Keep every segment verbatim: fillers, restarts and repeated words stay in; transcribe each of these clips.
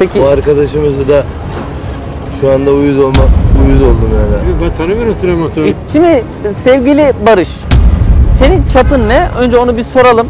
Peki. Bu arkadaşımızı da şu anda uyuz olma, uyuz oldum yani. Ben tanımıyorum Süleyman Soylu. Şimdi sevgili Barış, senin çapın ne? Önce onu bir soralım.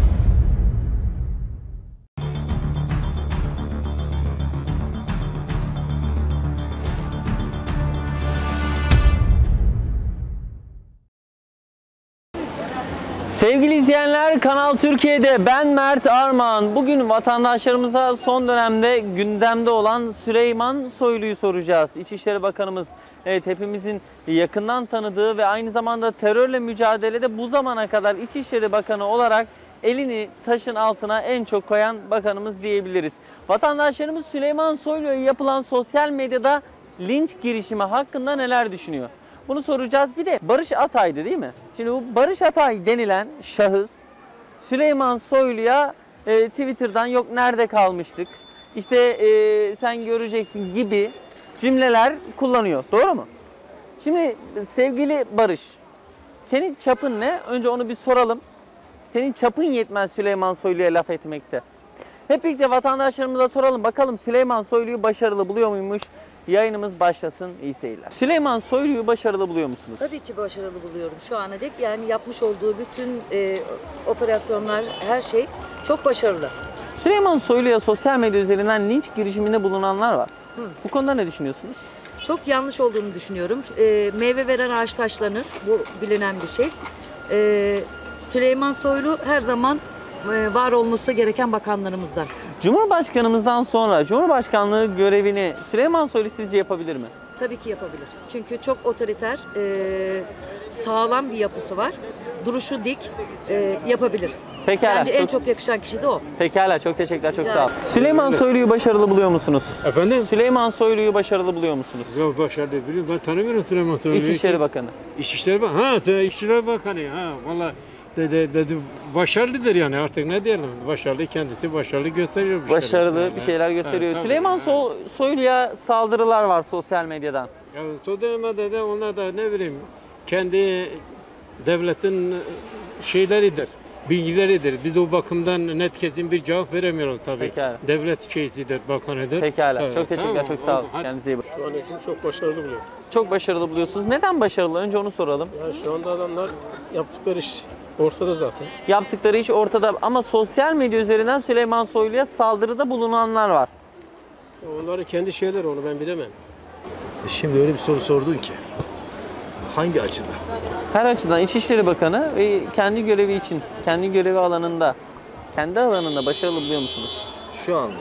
Sevgili izleyenler, Kanal Türkiye'de ben Mert Armağan. Bugün vatandaşlarımıza son dönemde gündemde olan Süleyman Soylu'yu soracağız. İçişleri Bakanımız, evet, hepimizin yakından tanıdığı ve aynı zamanda terörle mücadelede bu zamana kadar İçişleri Bakanı olarak elini taşın altına en çok koyan bakanımız diyebiliriz. Vatandaşlarımız Süleyman Soylu'ya yapılan sosyal medyada linç girişimi hakkında neler düşünüyor? Bunu soracağız. Bir de Barış Atay'dı değil mi? Şimdi bu Barış Atay denilen şahıs Süleyman Soylu'ya e, Twitter'dan yok nerede kalmıştık, İşte e, sen göreceksin gibi cümleler kullanıyor. Doğru mu? Şimdi sevgili Barış, senin çapın ne? Önce onu bir soralım. Senin çapın yetmez Süleyman Soylu'ya laf etmekte. Hep birlikte vatandaşlarımıza soralım. Bakalım Süleyman Soylu'yu başarılı buluyor muymuş? Yayınımız başlasın. İyi seyirler. Süleyman Soylu'yu başarılı buluyor musunuz? Tabii ki başarılı buluyorum şu ana dek. Yani yapmış olduğu bütün e, operasyonlar, her şey çok başarılı. Süleyman Soylu'ya sosyal medya üzerinden linç girişiminde bulunanlar var. Hı. Bu konuda ne düşünüyorsunuz? Çok yanlış olduğunu düşünüyorum. E, meyve veren ağaç taşlanır. Bu bilinen bir şey. E, Süleyman Soylu her zaman e, var olması gereken bakanlarımızdan. Cumhurbaşkanımızdan sonra Cumhurbaşkanlığı görevini Süleyman Soylu sizce yapabilir mi? Tabii ki yapabilir. Çünkü çok otoriter, e, sağlam bir yapısı var. Duruşu dik, e, yapabilir. Pekala. Bence en çok, çok yakışan kişi de o. Pekala. Çok teşekkürler. Çok Rica sağ olun. ederim. Süleyman Soylu'yu başarılı buluyor musunuz? Efendim? Süleyman Soylu'yu başarılı buluyor musunuz? Yok başarılı biliyorum. Ben tanımıyorum Süleyman Soylu'yu. İçişleri Bakanı. İçişleri Bakanı. Ha sen İçişleri Bakanı. Ha valla dedi, dedi başarılıdır yani artık ne diyelim. Başarılı kendisi başarılı gösteriyor. Bir Başarılı şeyler. bir şeyler gösteriyor. Ha, tabii. Süleyman So- Soylu'ya saldırılar var sosyal medyadan. Ya sosyal medyada onlar da ne bileyim kendi devletin şeyleridir, bilgileridir. Biz o bakımdan net kesin bir cevap veremiyoruz tabii. Pekala. Devlet şeysidir, bakanıdır. Pekala. Evet, çok teşekkürler. tamam, çok sağ olun. oldu. Hadi. Kendinize iyi bakın. Şu an için çok başarılı buluyorum. Çok başarılı buluyorsunuz. Neden başarılı? Önce onu soralım. Yani şu anda adamlar yaptıkları iş ortada zaten. Yaptıkları iş ortada ama sosyal medya üzerinden Süleyman Soylu'ya saldırıda bulunanlar var. Onların kendi şeyleri, onu ben bilemem. Şimdi öyle bir soru sordun ki. Hangi açıdan? Her açıdan İçişleri Bakanı ve kendi görevi için, kendi görevi alanında, kendi alanında başarılı buluyor musunuz? Şu anda.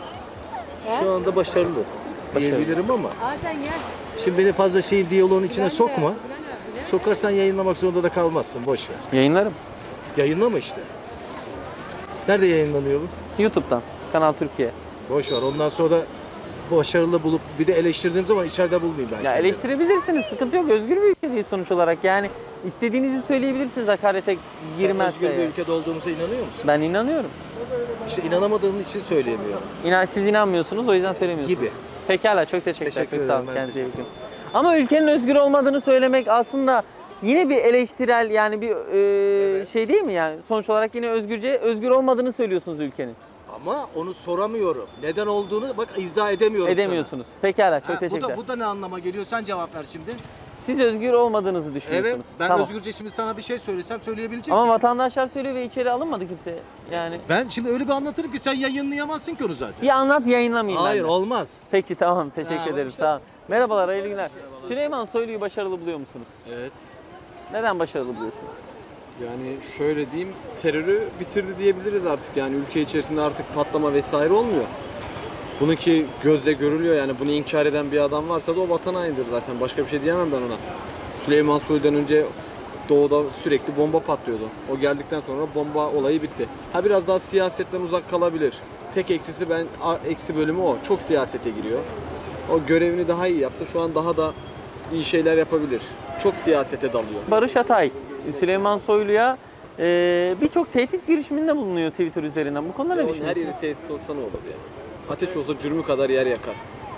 Şu anda başarılı diyebilirim ama. Şimdi beni fazla şeyin diyaloğun içine sokma. Sokarsan yayınlamak zorunda da kalmazsın. Boş ver. Yayınlarım. Yayınlama işte. Nerede yayınlanıyor bu? YouTube'dan, Kanal Türkiye. Boş ver. Ondan sonra da başarılı bulup bir de eleştirdiğim zaman içeride bulmayayım ben Ya kendimi. eleştirebilirsiniz, sıkıntı yok. Özgür bir ülkedeyiz sonuç olarak. Yani istediğinizi söyleyebilirsiniz, hakarete Sen girmezse. özgür bir yani. ülkede olduğumuza inanıyor musun? Ben inanıyorum. İşte inanamadığım için söyleyemiyorum. İnan, siz inanmıyorsunuz, o yüzden söylemiyorsunuz. Gibi. Pekala, çok teşekkürler. Teşekkür çok sağ olun. ederim, ben Kendinize iyi teşekkür bakın. Ama ülkenin özgür olmadığını söylemek aslında yine bir eleştirel, yani bir e, Evet. şey değil mi yani? Sonuç olarak yine özgürce özgür olmadığını söylüyorsunuz ülkenin. Ama onu soramıyorum. Neden olduğunu bak izah edemiyorum Edemiyorsunuz. Pekala, çok sana. Ha, bu, teşekkürler. da, bu da ne anlama geliyor? Sen cevap ver şimdi. Siz özgür olmadığınızı düşünüyorsunuz. Evet. Ben Tamam. özgürce şimdi sana bir şey söylesem söyleyebilecek Ama misin? vatandaşlar söylüyor ve içeri alınmadı kimse. Yani Ben şimdi öyle bir anlatırım ki sen yayınlayamazsın ki onu zaten. bir anlat, yayınlamayayım Hayır ben de. olmaz. Peki tamam, teşekkür Ha, ederim. işte. Sağ olun. Merhabalar, hayırlı günler. Süleyman Soylu'yu başarılı buluyor musunuz? Evet. Neden başarılı buluyorsunuz? Yani şöyle diyeyim, terörü bitirdi diyebiliriz artık. Yani ülke içerisinde artık patlama vesaire olmuyor. Bununki gözle görülüyor, yani bunu inkar eden bir adam varsa da o vatan hainidir zaten. Başka bir şey diyemem ben ona. Süleyman Soylu'dan önce doğuda sürekli bomba patlıyordu. O geldikten sonra bomba olayı bitti. Ha biraz daha siyasetten uzak kalabilir. Tek eksisi ben eksi bölümü o. Çok siyasete giriyor. O görevini daha iyi yapsa şu an daha da iyi şeyler yapabilir. Çok siyasete dalıyor. Barış Atay, Süleyman Soylu'ya e, birçok tehdit girişiminde bulunuyor Twitter üzerinden. Bu konuda ne Ya onun düşünüyorsunuz? her yeri tehdit olsa ne olur ya? Ateş olsa cürmü kadar yer yakar.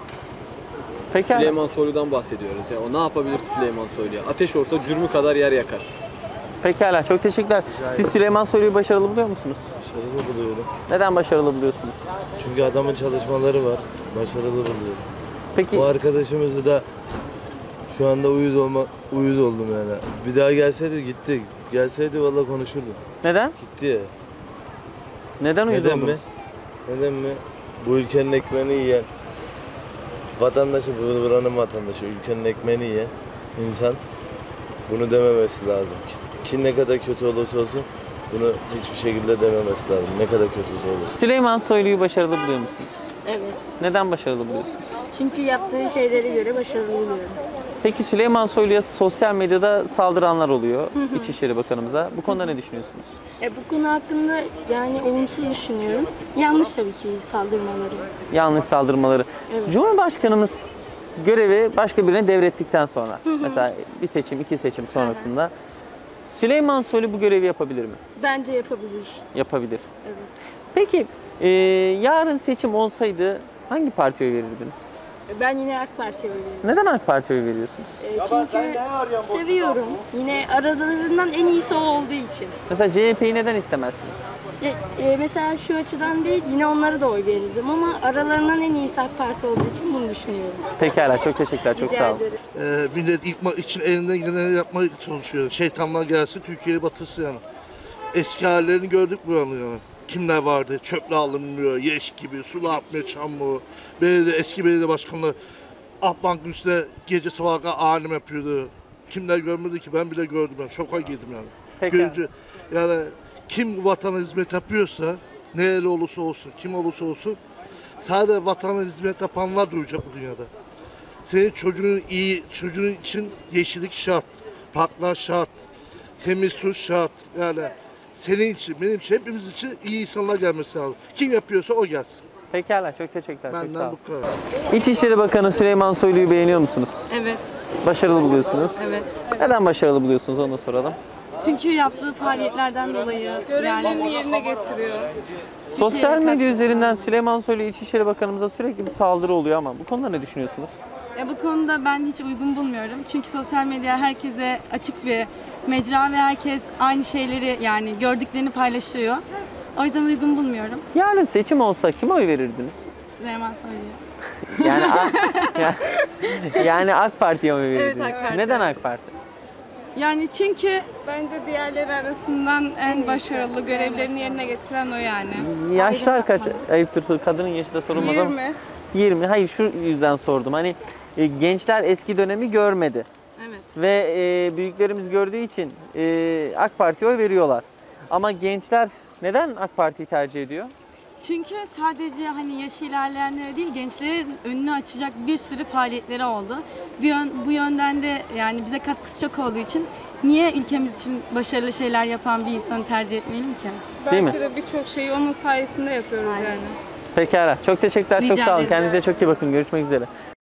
Pekala. Süleyman Soylu'dan bahsediyoruz ya. O ne yapabilir ki Süleyman Soylu'ya? Ateş olsa cürmü kadar yer yakar. Pekala, çok teşekkürler. Siz Süleyman Soylu'yu başarılı buluyor musunuz? Başarılı buluyorum. Neden başarılı buluyorsunuz? Çünkü adamın çalışmaları var. Başarılı buluyorum. Peki Bu arkadaşımızı da şu anda uyuz olma uyuz oldum yani. Bir daha gelseydi gitti. Gelseydi vallahi konuşurdu. neden? Gitti ya. Neden uyuz Neden mi? oldunuz? Neden mi? Bu ülkenin ekmeğini yiyen vatandaşı, bu buranın vatandaşı, ülkenin ekmeğini yiyen insan bunu dememesi lazım. Ki ne kadar kötü olursa olsun bunu hiçbir şekilde dememesi lazım. Ne kadar kötüsü olursa. Süleyman Soylu'yu başarılı buluyor musunuz? Evet. Neden başarılı buluyorsunuz? Çünkü yaptığı şeylere göre başarılı buluyorum. Peki Süleyman Soylu'ya sosyal medyada saldıranlar oluyor İçişleri Bakanımıza. Bu konuda ne düşünüyorsunuz? E, bu konu hakkında yani olumsuz düşünüyorum. Yanlış tabii ki saldırmaları. Yanlış saldırmaları. Evet. Cumhurbaşkanımız görevi başka birine devrettikten sonra, mesela bir seçim, iki seçim sonrasında Süleyman Soylu bu görevi yapabilir mi? Bence yapabilir. Yapabilir. Evet. Peki e, yarın seçim olsaydı hangi partiye oy verirdiniz? Ben yine AK Parti'ye veriyorum. Neden AK Parti'ye oy veriyorsunuz? E, çünkü seviyorum. Yine aralarından en iyisi o olduğu için. Mesela C H P'yi neden istemezsiniz? Ya, e, mesela şu açıdan değil, yine onlara da oy verirdim ama aralarından en iyisi AK Parti olduğu için bunu düşünüyorum. Pekala, çok teşekkürler, çok Rica sağ olun. ederim. Ee, millet yıkmak için elinden geleni yapmaya çalışıyor. Şeytanlar gelsin, Türkiye'yi batırsın yani. Eski hallerini gördük buranın yani. Kimler vardı? Çöple alınmıyor, yeş gibi, su atmıyor, çamur. Belediye, eski belediye başkanları Akbank'ın üstüne gece sabaha alim yapıyordu. Kimler görmedi ki? Ben bile gördüm yani. Şoka girdim yani. Peki. Görünce yani kim bu vatana hizmet yapıyorsa, nereli olursa olsun, kim olursa olsun sadece vatana hizmet yapanlar duyacak bu dünyada. Senin çocuğun iyi, çocuğun için yeşillik şart, parklar şart, temiz su şart. Yani senin için, benim için, hepimiz için iyi insanlar gelmesi lazım. Kim yapıyorsa o gelsin. Pekala, çok teşekkürler, çok sağ Benden olun. bu kadar. İçişleri Bakanı Süleyman Soylu'yu beğeniyor musunuz? Evet, Başarılı buluyorsunuz. evet. Neden başarılı buluyorsunuz, onu da soralım. Çünkü yaptığı faaliyetlerden dolayı yani yerine getiriyor. Sosyal medya üzerinden Süleyman Soylu İçişleri Bakanımıza sürekli bir saldırı oluyor ama bu konuda ne düşünüyorsunuz? ya bu konuda ben hiç uygun bulmuyorum. Çünkü sosyal medya herkese açık bir mecra ve herkes aynı şeyleri yani gördüklerini paylaşıyor. O yüzden uygun bulmuyorum Yarın seçim olsa kime oy verirdiniz? Süleyman Soylu'ya. Yani A- ya- yani AK Parti'ye oy verirdiniz. AK Parti. Neden AK Parti? Yani çünkü Bence diğerleri arasından en başarılı görevlerini yerine getiren o yani. Yaşlar kaç? Ayıptır sor- kadının yaşı da sorulmaz ama. yirmi. yirmi. Hayır, şu yüzden sordum. Hani e, gençler eski dönemi görmedi. evet. Ve e, büyüklerimiz gördüğü için e, AK Parti'ye oy veriyorlar. Ama gençler neden AK Parti'yi tercih ediyor? Çünkü sadece hani yaşı ilerleyenlere değil gençlerin önünü açacak bir sürü faaliyetleri oldu. Bu, yön, bu yönden de yani bize katkısı çok olduğu için niye ülkemiz için başarılı şeyler yapan bir insanı tercih etmeyelim ki? Değil Belki mi? de birçok şeyi onun sayesinde yapıyoruz yani. Pekala. Çok teşekkürler. Çok Rica sağ olun. ederiz. Kendinize çok iyi bakın. Görüşmek üzere.